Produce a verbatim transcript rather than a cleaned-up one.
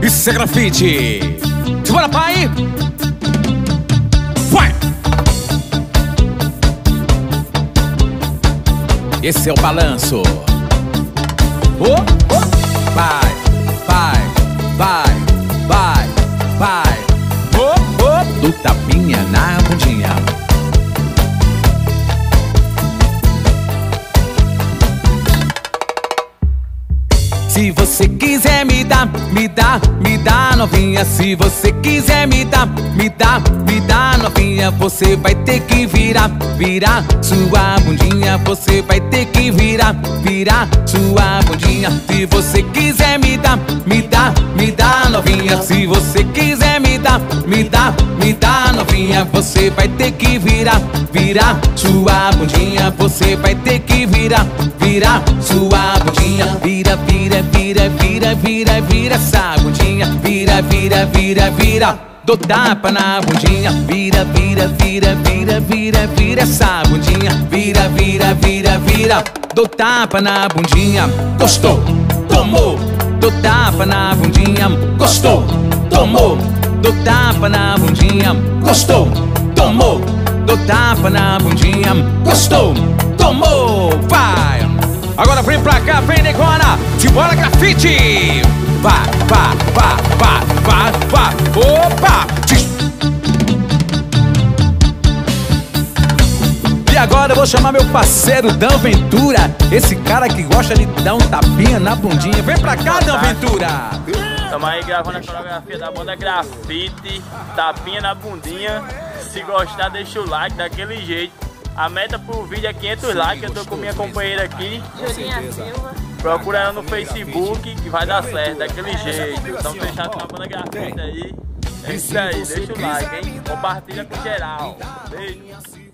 Isso é grafite. Bora, pai. Vai. Esse é o balanço. Oh, oh. Vai, vai, vai, vai, vai. Oh, oh. Do tapinha na bundinha. Se você quiser me dar, me dá, me dá novinha. Se você quiser me dar, me dá, me dá novinha. Você vai ter que virar, virar sua bundinha. Você vai ter que virar, virar sua bundinha. Se você quiser me dar, me dá, me dá novinha. Se você quiser me dar, me dá, me dá novinha. Você vai ter que virar, virar sua bundinha. Você vai ter que virar, virar sua bundinha. Vira, vira, vira, vira, vira, vira essa bundinha. Vira, vira, vira, vira. Dou tapa na bundinha. Vira, vira, vira, vira, vira, vira essa bundinha. Vira, vira, vira, vira. Dou tapa na bundinha. Gostou? Tomou. Dou tapa na bundinha. Gostou? Tomou. Dou tapa na bundinha. Gostou? Tomou. Dou tapa na bundinha. Gostou? Tomou. Vai. Agora vem pra cá, vem negona. Simbora grafite. Vai, vai, vai, vai, vai, vai. Opa. E agora eu vou chamar meu parceiro Dan Ventura. Esse cara que gosta de dar um tapinha na bundinha. Vem pra cá, Dan Ventura. Estamos aí gravando a coreografia da banda Grafite. Tapinha na bundinha. Se gostar, deixa o like daquele jeito. A meta pro vídeo é quinhentos likes. Eu tô com minha companheira aqui, Julinha Silva. Procura ela no Facebook que vai dar certo, daquele jeito. Estamos fechados com a banda Grafite aí. É isso aí, deixa o like, hein? Compartilha com geral. Beijo.